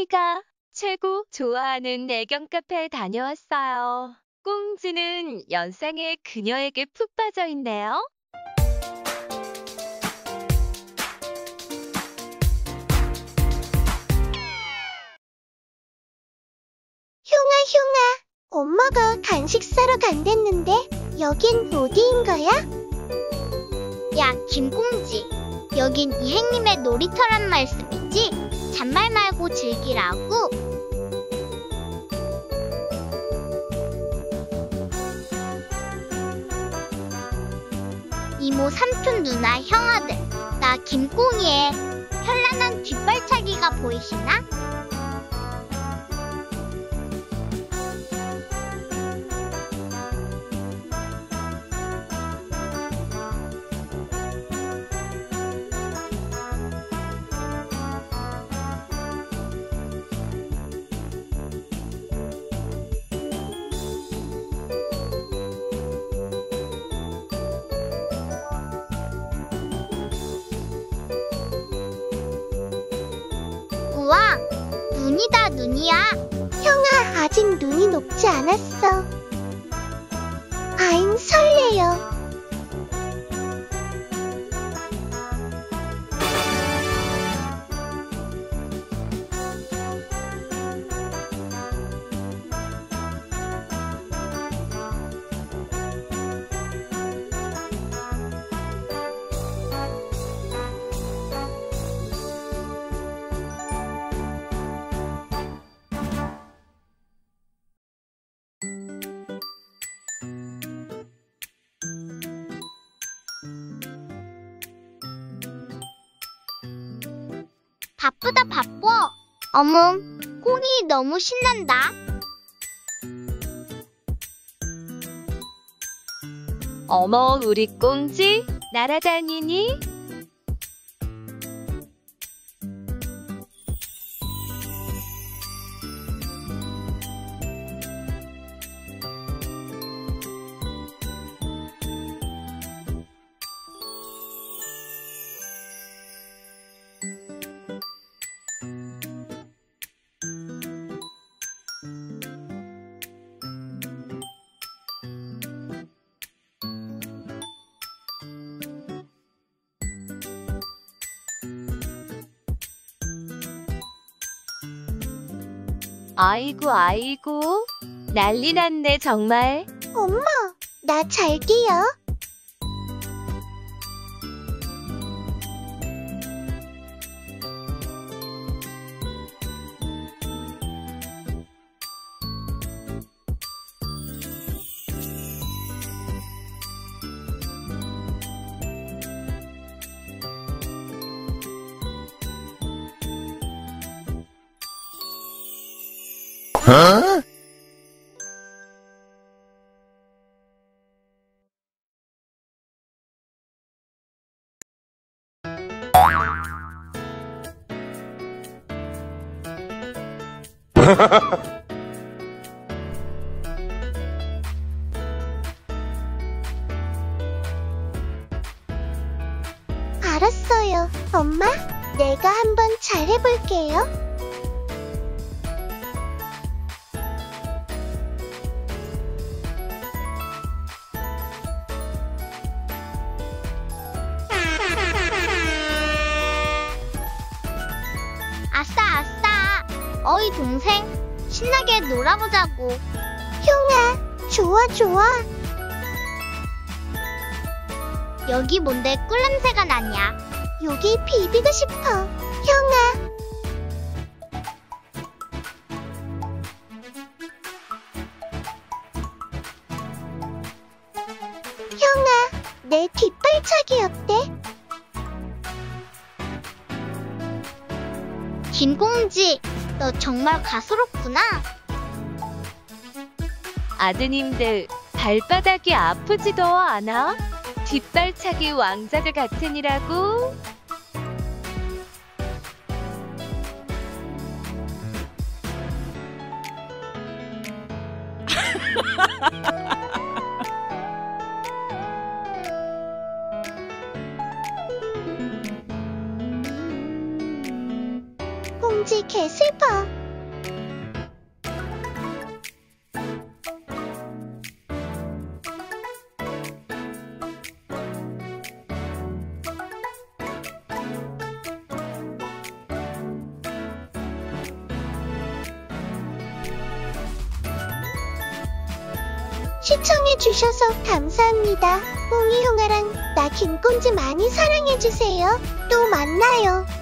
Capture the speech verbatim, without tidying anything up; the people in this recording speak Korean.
꽁지가 최고 좋아하는 애견 카페에 다녀왔어요. 꽁지는 연상의 그녀에게 푹 빠져 있네요. 흉아, 흉아. 엄마가 간식 사러 간댔는데 여긴 어디인 거야? 야, 김꽁지. 여긴 이행님의 놀이터란 말씀이지? 잔말 말고 즐기라고. 이모, 삼촌, 누나, 형아들. 나 김꽁이의 현란한 뒷발차기가 보이시나? 우와, 눈이다, 눈이야. 형아, 아직 눈이 녹지 않았어. 아잉, 설레요. 바쁘다, 바빠. 어멈, 꽁이 너무 신난다. 어머, 우리 꽁지 날아다니니? 아이고 아이고 난리 났네 정말. 엄마, 나 잘게요. 어? 알았어요, 엄마. 내가 한번 잘해볼게요. 아싸, 아싸. 어이, 동생. 신나게 놀아보자고. 흉아, 좋아, 좋아. 여기 뭔데 꿀냄새가 나냐? 여기 비비고 싶어, 형아. 형아, 내 뒷발차기 어때? 김꽁지, 너 정말 가소롭구나. 아드님들 발바닥이 아프지도 않아? 뒷발차기 왕자들 같으니라고. 꽁지 개슬퍼. 시청해주셔서 감사합니다. 꽁이 형아랑 나 김꽁지 많이 사랑해주세요. 또 만나요.